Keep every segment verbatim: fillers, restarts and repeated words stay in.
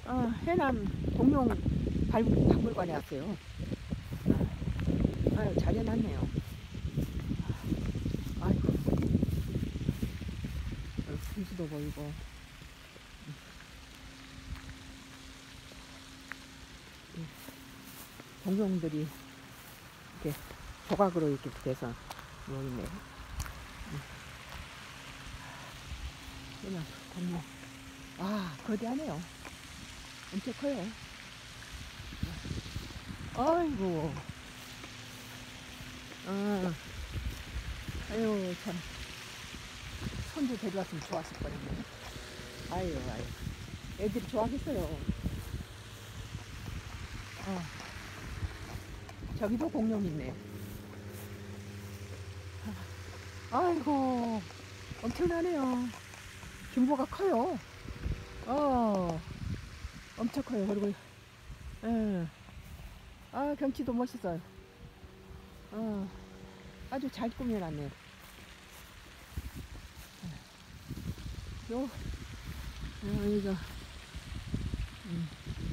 어, 해남 공룡 발- 박물관에 왔어요. 아유, 잘 해놨네요. 아이고, 어, 분수도 보이고. 공룡들이 이렇게 조각으로 이렇게 돼서 모이네. 해남 공룡. 아, 거대하네요. 엄청 커요. 아이고, 어, 아유, 참. 손주 데려왔으면 좋았을 뻔했네. 아유, 아유. 애들이 좋아하겠어요. 어, 저기도 공룡 있네. 아이고, 엄청나네요. 규모가 커요. 어, 엄청 커요. 그리고, 예. 아, 경치도 멋있어요. 어, 아주 잘 꾸며놨네. 요, 어, 이거, 음.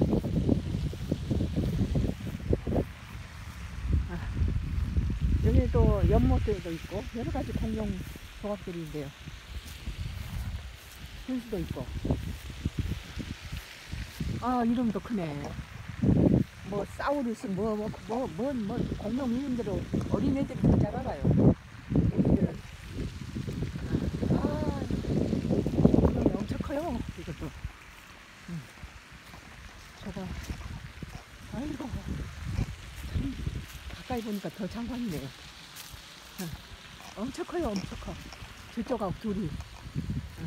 아, 여기 또 연못들도 있고, 여러 가지 공룡 조각들이 있는데요. 분수도 있고. 아, 이름도 크네. 뭐, 사우루스, 뭐, 뭐, 뭐, 뭐, 뭐, 공룡 이름대로 어린애들이 다 잘 알아요. 애기들은. 아, 공룡이 엄청 커요. 이것도. 음, 저거, 아이고, 참, 가까이 보니까 더 장관이네. 어, 엄청 커요, 엄청 커. 저쪽하고 둘이. 어,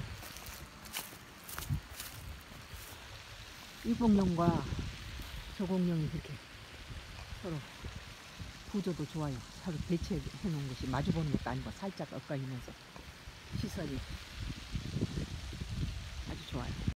이 공룡과 저 공룡이 이렇게 서로 구조도 좋아요. 서로 배치해 놓은 것이 마주보는 것도 아니고 살짝 엇갈리면서 시선이 아주 좋아요.